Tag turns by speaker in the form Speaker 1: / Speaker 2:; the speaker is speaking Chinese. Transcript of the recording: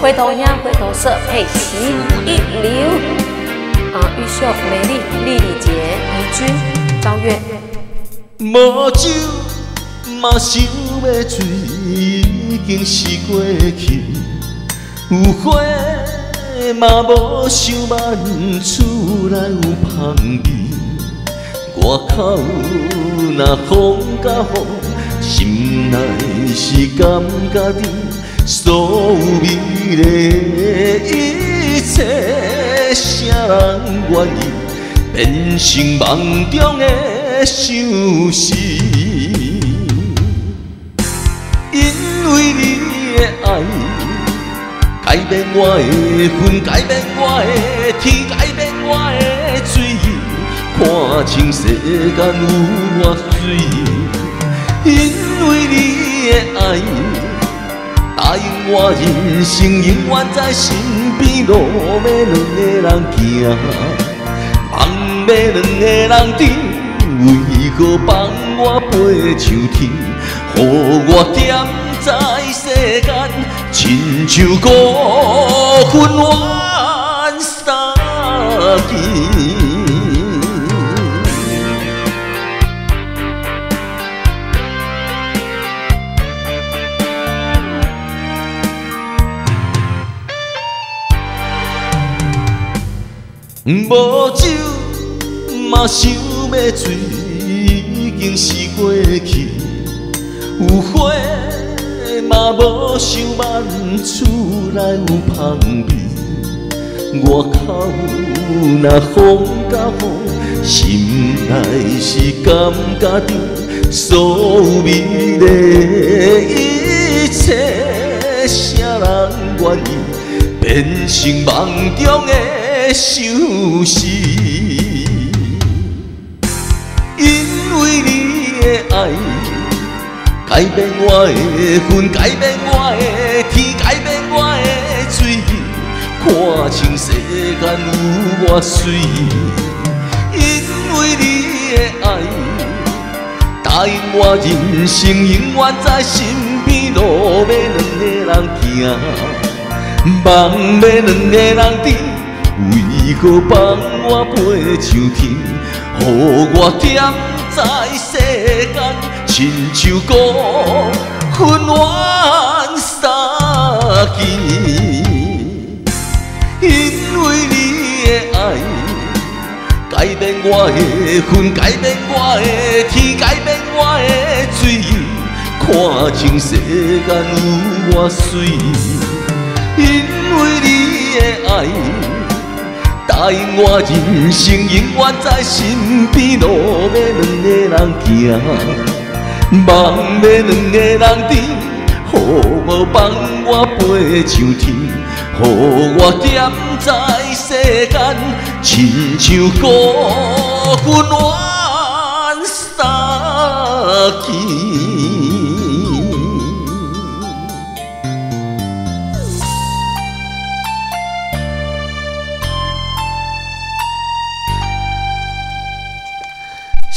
Speaker 1: 回头音回头色配齐一流。玉秀、美丽、丽丽姐、怡君、高月。
Speaker 2: 无酒嘛想要醉，已经是过去。有花嘛无想挽，厝内有香味。外口若风甲风，心内是感觉你所有美丽一切，啥人愿意变成梦中的相思？因为你的爱改变我的魂，改变我的天，改变我的水，看清世间有偌水。因为你的爱答应我，人生永远在身边，路要两个人行，梦要两个人甜，为何放我飞上天？予我踮在世间，亲像孤魂怨三更。无酒嘛想要醉，已经是过去。有花嘛无想挽，厝内有香味。外口若风甲风，心内是感觉你所有美丽一切，啥人愿意变成梦中的相思？因为你的爱改变我的魂，改变我的天，改变我的水，看清世间有偌水。因为你的爱答应我，人生永远在身边，路要两个人行，梦要两个人甜，为何放我飞上天？予我踮在世间，亲像孤魂怨三更。因为你的爱改变我的魂，改变我的天，改变我的水，看清世间有偌水。因为你的爱答应我，人生永远在身边，路要两个人行，梦要两个人甜，予我放我飞上天，予我踮在世间，亲像孤魂怨三更。